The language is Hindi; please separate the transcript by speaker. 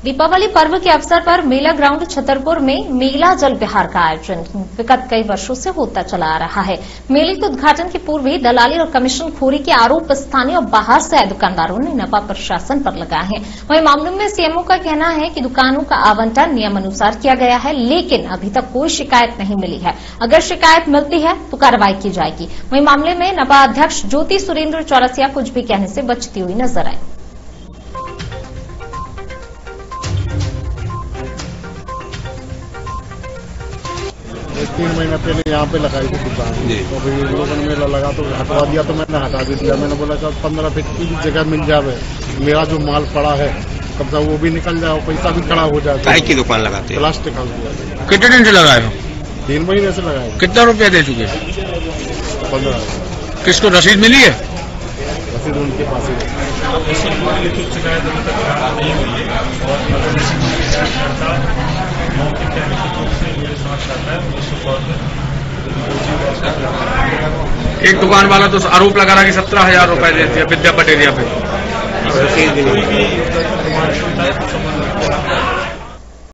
Speaker 1: दीपावली पर्व के अवसर पर मेला ग्राउंड छतरपुर में मेला जल विहार का आयोजन विगत कई वर्षों से होता चला आ रहा है। मेले के उद्घाटन के पूर्व ही दलाली और कमीशनखोरी के आरोप स्थानीय और बाहर से आए दुकानदारों ने नपा प्रशासन पर लगाए हैं। वहीं मामले में सीएमओ का कहना है कि दुकानों का आवंटन नियमानुसार किया गया है, लेकिन अभी तक कोई शिकायत नहीं मिली है। अगर शिकायत मिलती है तो कार्रवाई की जाएगी। वहीं मामले में नपा अध्यक्ष ज्योति सुरेंद्र चौरसिया कुछ भी कहने से बचती हुई नजर आई।
Speaker 2: 3 महीना पहले यहाँ पे लगाई थी दुकान, तो फिर लोगों ने मेला लगा तो हटवा दिया, तो मैंने हटा भी दिया। मैंने बोला सर 15 फीट की भी जगह मिल जाए, मेरा जो माल पड़ा है कब तक वो भी निकल जाए, पैसा भी खड़ा हो जाए।
Speaker 3: चाय की दुकान लगाते हैं,
Speaker 2: प्लास्टिक।
Speaker 4: कितने दिन से लगाए हो?
Speaker 2: 3 महीने से लगाए।
Speaker 4: कितना रुपया दे चुके?
Speaker 2: 15।
Speaker 4: किसको रसीद मिली है?
Speaker 2: रसीद उनके पास ही है।
Speaker 4: एक दुकान वाला तो आरोप लगा रहा कि 17,000 रुपए देती है विद्या पटेरिया पे।